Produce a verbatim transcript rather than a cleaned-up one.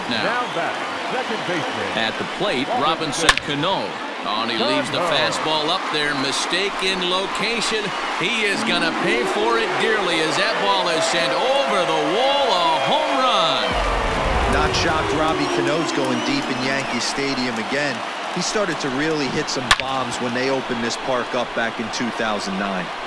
now. Now batting, second baseman. At the plate, Robinson Cano. Oh, and he leaves the fastball up there. Mistaken location. He is going to pay for it dearly as that ball is sent over the wall. A home run. Not shocked Robbie Cano's going deep in Yankee Stadium again. He started to really hit some bombs when they opened this park up back in two thousand nine.